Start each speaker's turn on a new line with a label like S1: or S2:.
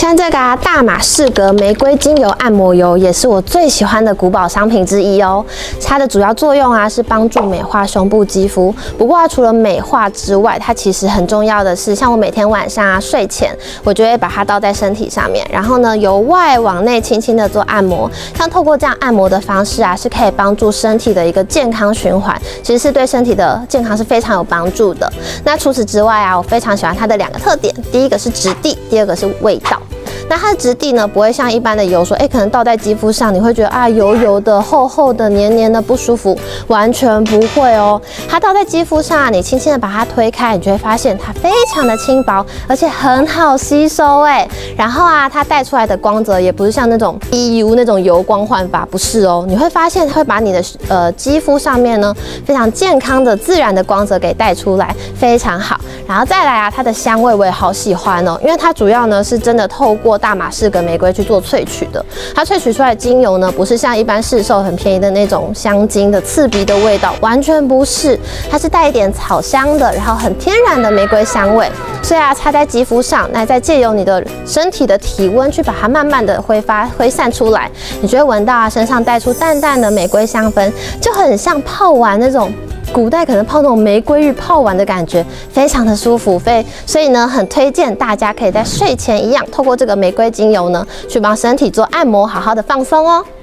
S1: 像这个大马士革玫瑰精油按摩油，也是我最喜欢的古堡商品之一哦。它的主要作用是帮助美化胸部肌肤。不过除了美化之外，它其实很重要的是，像我每天晚上睡前，我就会把它倒在身体上面，然后呢由外往内轻轻的做按摩。像透过这样按摩的方式是可以帮助身体的一个健康循环，其实是对身体的健康是非常有帮助的。那除此之外我非常喜欢它的2个特点，第一个是质地，第二个是味道。那它的质地呢，不会像一般的油说，可能倒在肌肤上，你会觉得油油的、厚厚的、黏黏的不舒服，完全不会哦。它倒在肌肤上，你轻轻的把它推开，你就会发现它非常的轻薄，而且很好吸收然后它带出来的光泽也不是像那种 EU 那种油光焕发，不是哦。你会发现它会把你的肌肤上面呢非常健康的自然的光泽给带出来，非常好。然后再来它的香味我也好喜欢哦，因为它主要呢是真的透过大马士革玫瑰去做萃取的，它萃取出来的精油呢，不是像一般市售很便宜的那种香精的刺鼻的味道，完全不是，它是带一点草香的，然后很天然的玫瑰香味，所以擦在肌肤上，那再借由你的身体的体温去把它慢慢的挥散出来，你就会闻到身上带出淡淡的玫瑰香氛，就很像泡完那种。古代可能泡那种玫瑰浴泡完的感觉，非常的舒服，所以呢，很推荐大家可以在睡前一样，透过这个玫瑰精油呢，去帮身体做按摩，好好的放松哦。